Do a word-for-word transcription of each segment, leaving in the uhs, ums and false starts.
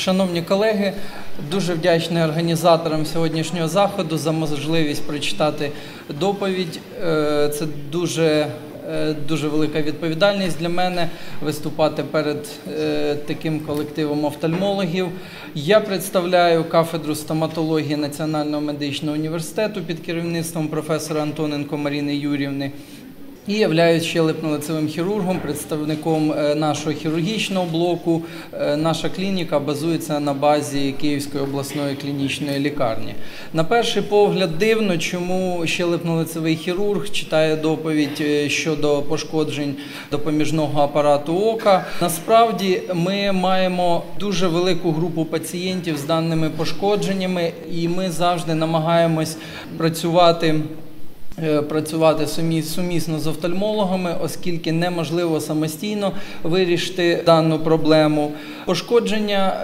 Шановні колеги, дуже вдячний організаторам сьогоднішнього заходу за можливість прочитати доповідь. Це дуже, дуже велика відповідальність для мене виступати перед таким колективом офтальмологів. Я представляю кафедру стоматології Національного медичного університету під керівництвом професора Антоненко Марини Юріївни. І являюсь щелепно-лицевим хірургом, представником нашого хірургічного блоку. Наша клініка базується на базі Київської обласної клінічної лікарні. На перший погляд дивно, чому щелепно-лицевий хірург читає доповідь щодо пошкоджень допоміжного апарату ока. Насправді ми маємо дуже велику групу пацієнтів з даними пошкодженнями, і ми завжди намагаємось працювати працювати сумісно з офтальмологами, оскільки неможливо самостійно вирішити дану проблему. Пошкодження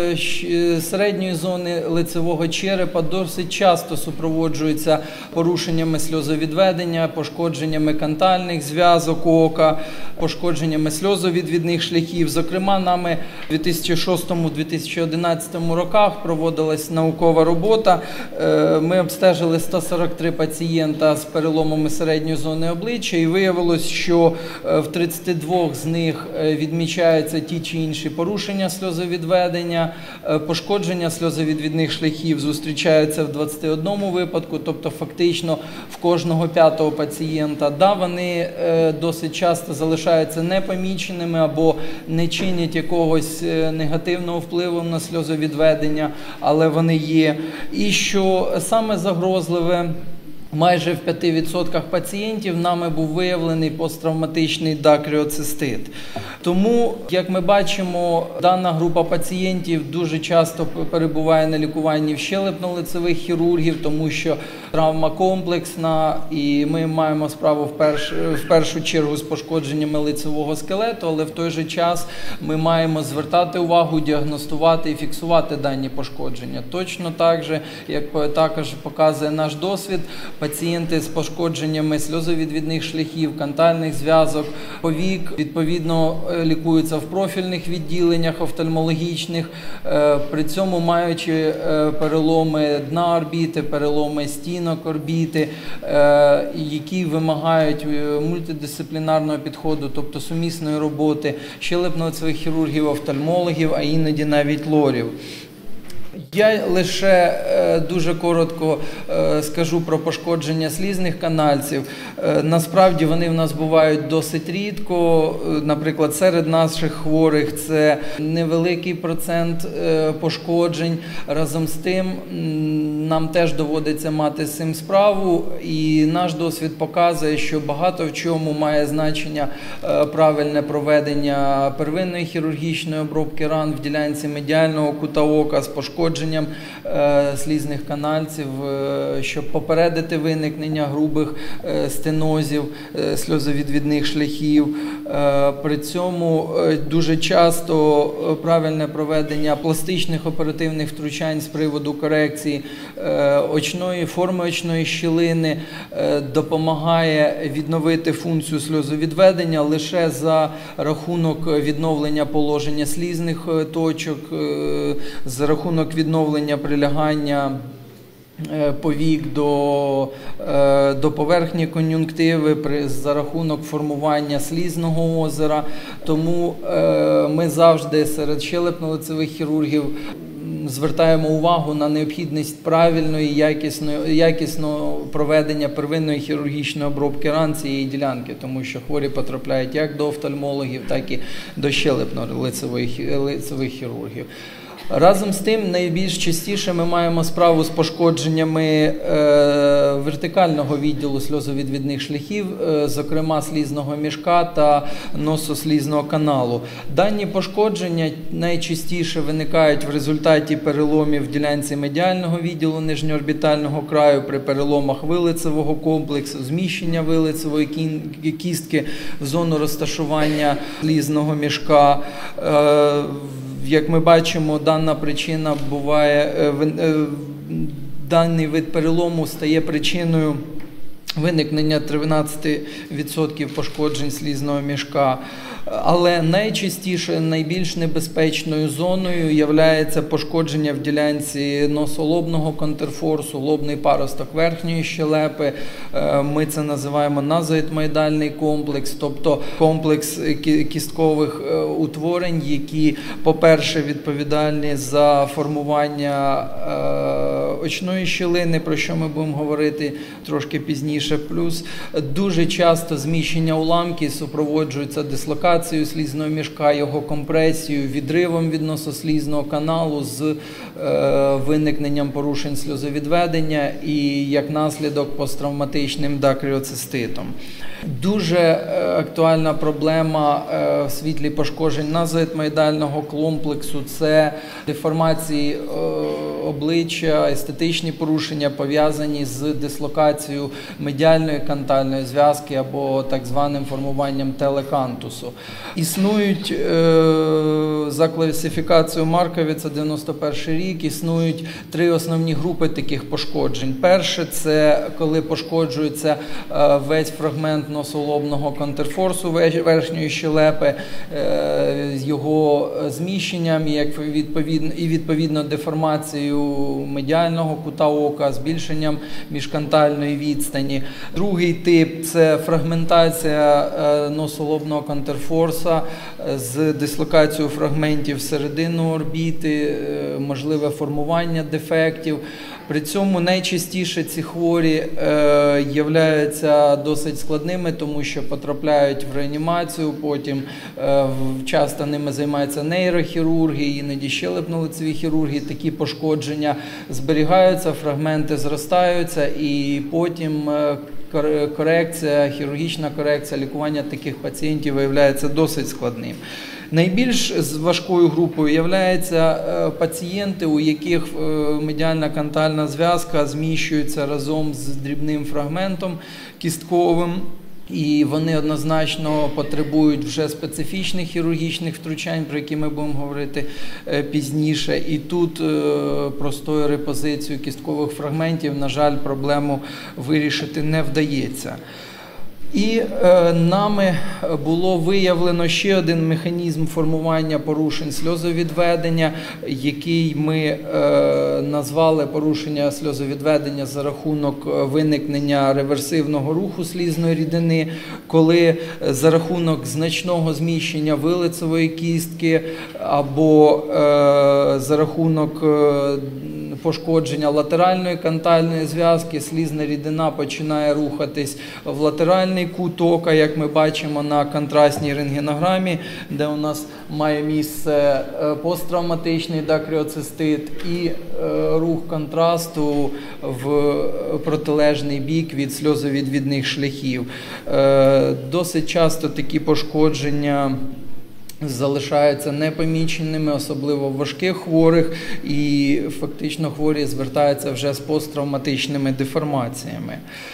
середньої зони лицевого черепа досить часто супроводжуються порушеннями сльозовідведення, пошкодженнями кантальних зв'язок ока, пошкодженнями сльозовідвідних шляхів. Зокрема, нами в дві тисячі шостому - дві тисячі одинадцятому роках проводилась наукова робота. Ми обстежили сто сорок три пацієнта з переломами середньої зони обличчя, і виявилось, що в тридцяти двох з них відмічаються ті чи інші порушення сльозовідведення, пошкодження сльозовідвідних шляхів зустрічаються в двадцяти одному випадку, тобто фактично в кожного п'ятого пацієнта. Да, вони досить часто залишаються непоміченими або не чинять якогось негативного впливу на сльозовідведення, але вони є. І що саме загрозливе, майже в п'яти відсотках пацієнтів нами був виявлений посттравматичний дакріоцистит. Тому, як ми бачимо, дана група пацієнтів дуже часто перебуває на лікуванні в щелепно-лицевих хірургів, тому що травма комплексна, і ми маємо справу в, перш, в першу чергу з пошкодженнями лицевого скелету, але в той же час ми маємо звертати увагу, діагностувати і фіксувати дані пошкодження. Точно так же, як також показує наш досвід, пацієнти з пошкодженнями сльозовідвідних шляхів, кантальних зв'язок, повік, відповідно, лікуються в профільних відділеннях офтальмологічних, при цьому маючи переломи дна орбіти, переломи стінок орбіти, які вимагають мультидисциплінарного підходу, тобто сумісної роботи щелепно-лицевих хірургів, офтальмологів, а іноді навіть лорів. Я лише дуже коротко скажу про пошкодження слізних канальців. Насправді вони в нас бувають досить рідко. Наприклад, серед наших хворих це невеликий процент пошкоджень. Разом з тим нам теж доводиться мати з цим справу. І наш досвід показує, що багато в чому має значення правильне проведення первинної хірургічної обробки ран в ділянці медіального кута ока з пошкодженням слізних канальців, щоб попередити виникнення грубих стенозів, сльозовідвідних шляхів. При цьому дуже часто правильне проведення пластичних оперативних втручань з приводу корекції очної, форми очної щілини допомагає відновити функцію сльозовідведення лише за рахунок відновлення положення слізних точок, за рахунок відновлення прилягання повік до, до поверхні кон'юнктиви за рахунок формування слізного озера. Тому ми завжди серед щелепно-лицевих хірургів звертаємо увагу на необхідність правильної, якісної, якісного проведення первинної хірургічної обробки ран цієї ділянки, тому що хворі потрапляють як до офтальмологів, так і до щелепно-лицевих хірургів. Разом з тим, найбільш частіше ми маємо справу з пошкодженнями е, вертикального відділу сльозовідвідних шляхів, е, зокрема слізного мішка та носослізного каналу. Дані пошкодження найчастіше виникають в результаті переломів в ділянці медіального відділу нижньоорбітального краю, при переломах вилицевого комплексу, зміщення вилицевої кістки в зону розташування слізного мішка. Е, Як ми бачимо, дана причина буває, даний вид перелому стає причиною виникнення тринадцяти відсотків пошкоджень слізного мішка. Але найчастіше, найбільш небезпечною зоною є пошкодження в ділянці носолобного контрфорсу, лобний паросток верхньої щелепи. Ми це називаємо назоетмоїдальний комплекс, тобто комплекс кісткових утворень, які, по-перше, відповідальні за формування очної щілини, про що ми будемо говорити трошки пізніше. Плюс дуже часто зміщення уламків супроводжуються дислокацією слізного мішка, його компресією, відривом від носослізного каналу з е, виникненням порушень сльозовідведення і, як наслідок, посттравматичним дакріоциститом. Дуже актуальна проблема в світлі пошкоджень назоетмоїдального комплексу – це деформації обличчя, естетичні порушення, пов'язані з дислокацією медіальної кантальної зв'язки або так званим формуванням телекантусу. Існують, за класифікацією Маркові, це дев'яносто перший рік, існують три основні групи таких пошкоджень. Перше – це коли пошкоджується весь фрагмент носолобного контрфорсу верхньої щелепи з його зміщенням і відповідно, і відповідно деформацією медіального кута ока, збільшенням міжкантальної відстані. Другий тип – це фрагментація носолобного контрфорса з дислокацією фрагментів середину орбіти, можливе формування дефектів. При цьому найчастіше ці хворі е, являються досить складними, тому що потрапляють в реанімацію, потім е, часто ними займаються нейрохірурги, іноді щелепно-лицеві хірурги. Такі пошкодження зберігаються, фрагменти зростаються, і потім е, корекція, хірургічна корекція, лікування таких пацієнтів виявляється досить складним. Найбільш важкою групою являються пацієнти, у яких медіальна кантальна зв'язка зміщується разом з дрібним фрагментом кістковим, і вони однозначно потребують вже специфічних хірургічних втручань, про які ми будемо говорити пізніше. І тут простою репозицією кісткових фрагментів, на жаль, проблему вирішити не вдається. І е, нами було виявлено ще один механізм формування порушень сльозовідведення, який ми е, назвали порушення сльозовідведення за рахунок виникнення реверсивного руху слізної рідини, коли за рахунок значного зміщення вилицевої кістки або е, за рахунок е, пошкодження латеральної кантальної зв'язки, слізна рідина починає рухатись в латеральний кут ока, як ми бачимо на контрастній рентгенограмі, де у нас має місце посттравматичний дакріоцистит і рух контрасту в протилежний бік від сльозовідвідних шляхів. Досить часто такі пошкодження залишаються непоміченими, особливо в важких хворих, і фактично хворі звертаються вже з посттравматичними деформаціями.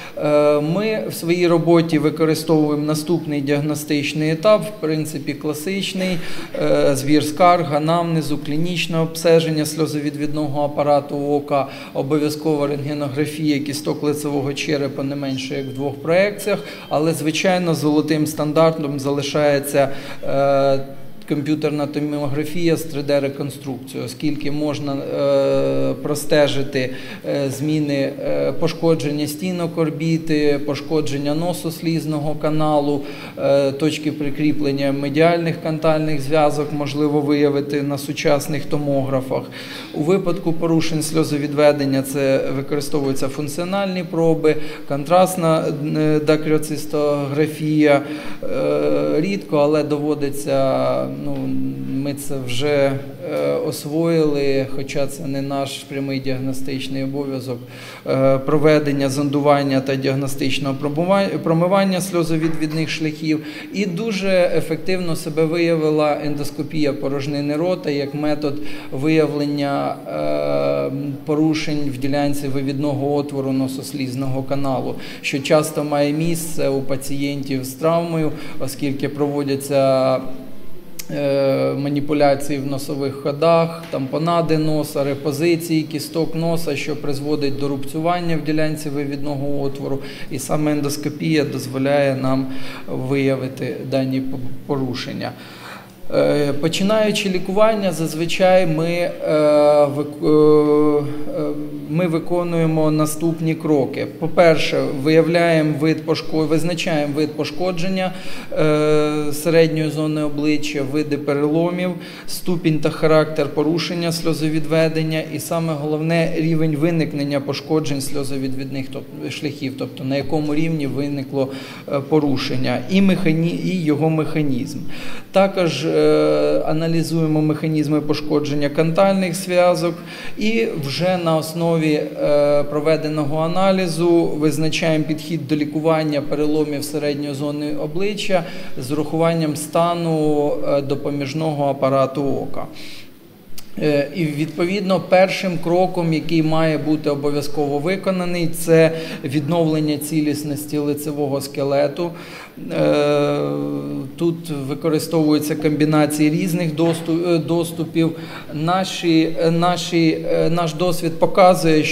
Ми в своїй роботі використовуємо наступний діагностичний етап, в принципі класичний: збір скарг, анамнезу, клінічне обстеження сльозовідвідного апарату ока, обов'язкова рентгенографія кісток лицевого черепа не менше як в двох проекціях, але, звичайно, золотим стандартом залишається комп'ютерна томографія з три де реконструкцією, оскільки можна е, простежити е, зміни е, пошкодження стінок орбіти, пошкодження носослізного каналу, е, точки прикріплення медіальних кантальних зв'язок можливо виявити на сучасних томографах. У випадку порушень сльозовідведення це використовуються функціональні проби, контрастна дакріоцистографія, е, рідко, але доводиться. Ну, ми це вже е, освоїли, хоча це не наш прямий діагностичний обов'язок, е, проведення зондування та діагностичного промивання сльозовідвідних шляхів. І дуже ефективно себе виявила ендоскопія порожнини рота як метод виявлення е, порушень в ділянці вивідного отвору носослізного каналу, що часто має місце у пацієнтів з травмою, оскільки проводяться маніпуляції в носових ходах, тампонади носа, репозиції кісток носа, що призводить до рубцювання в ділянці вивідного отвору. І саме ендоскопія дозволяє нам виявити дані порушення. Починаючи лікування, зазвичай ми, ми виконуємо наступні кроки. По-перше, виявляємо вид пошкодження, визначаємо вид пошкодження середньої зони обличчя, види переломів, ступінь та характер порушення сльозовідведення і саме головне рівень виникнення пошкоджень сльозовідвідних шляхів, тобто на якому рівні виникло порушення і, механі... і його механізм. Також аналізуємо механізми пошкодження кантальних зв'язок і вже на основі проведеного аналізу визначаємо підхід до лікування переломів середньої зони обличчя з урахуванням стану допоміжного апарату ока. І, відповідно, першим кроком, який має бути обов'язково виконаний, це відновлення цілісності лицевого скелету. Тут використовуються комбінації різних доступів. Наші, наші, наш досвід показує,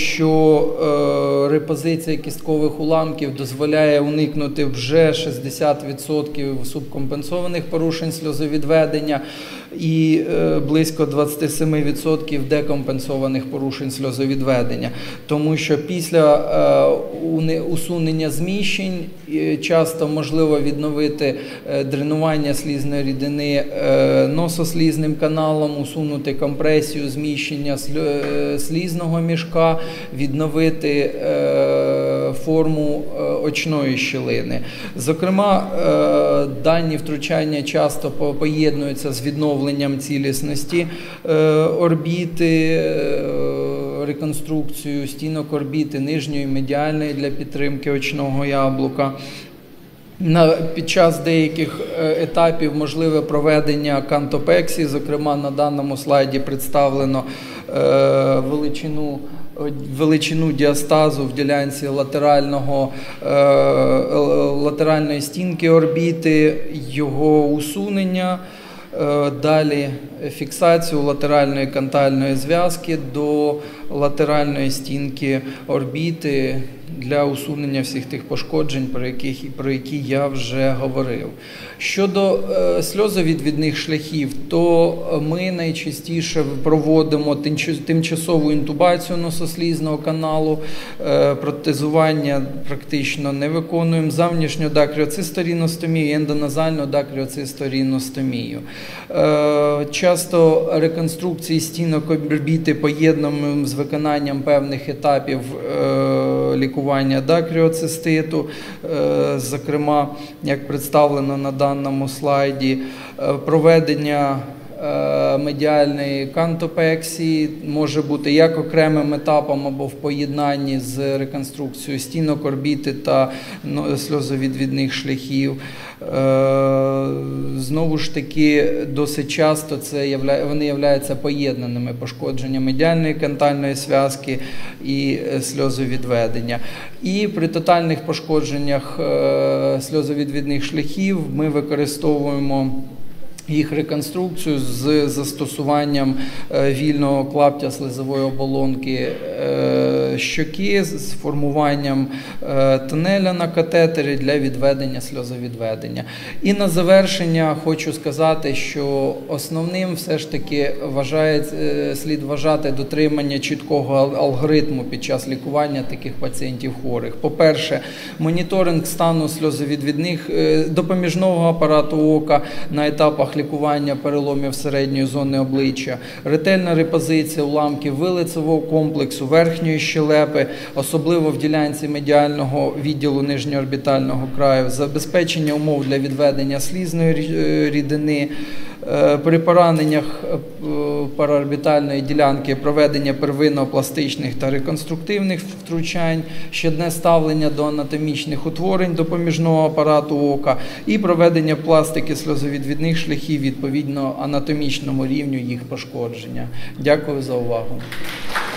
що репозиція кісткових уламків дозволяє уникнути вже шістдесят відсотків субкомпенсованих порушень сльозовідведення і близько двадцять сім відсотків декомпенсованих порушень сльозовідведення. Тому що після усунення зміщень часто можливо відновити дренування слізної рідини носослізним каналом, усунути компресію, зміщення слізного мішка, відновити форму очної щілини. Зокрема, дані втручання часто поєднуються з відновленням цілісності орбіти, реконструкцію стінок орбіти нижньої і медіальної для підтримки очного яблука. На, під час деяких етапів можливе проведення кантопексії, зокрема на даному слайді представлено е, величину, величину діастазу в ділянці латерального, е, латеральної стінки орбіти, його усунення. Далі фіксацію латеральної кантальної зв'язки до латеральної стінки орбіти для усунення всіх тих пошкоджень, про, яких, про які я вже говорив. Щодо е, сльозовідвідних шляхів, то ми найчастіше проводимо тимчасову інтубацію носослізного каналу, е, протезування практично не виконуємо, зовнішню дакріоцисторіностомію і ендоназальну дакріоцисторіностомію. Е, часто реконструкції стінок орбіти поєднуємо з виконанням певних етапів е, лікування дакріоциститу, е, зокрема, як представлено на даному слайді, е, проведення медіальної кантопексії може бути як окремим етапом або в поєднанні з реконструкцією стінок орбіти та сльозовідвідних шляхів. Знову ж таки, досить часто це явля... вони являються поєднаними пошкодження медіальної кантальної зв'язки і сльозовідведення. І при тотальних пошкодженнях сльозовідвідних шляхів ми використовуємо їх реконструкцію з застосуванням вільного клаптя слизової оболонки щоки, з формуванням тунеля на катетері для відведення сльозовідведення. І на завершення хочу сказати, що основним все ж таки вважає, слід вважати дотримання чіткого алгоритму під час лікування таких пацієнтів хворих. По-перше, моніторинг стану сльозовідвідних допоміжного апарату ока на етапах лікування переломів середньої зони обличчя, ретельна репозиція уламків вилицевого комплексу, верхньої щелепи, особливо в ділянці медіального відділу нижньоорбітального краю, забезпечення умов для відведення слізної рідини, при пораненнях параорбітальної ділянки проведення первинно-пластичних та реконструктивних втручань, щодне ставлення до анатомічних утворень допоміжного апарату ока і проведення пластики сльозовідвідних шляхів відповідно анатомічному рівню їх пошкодження. Дякую за увагу.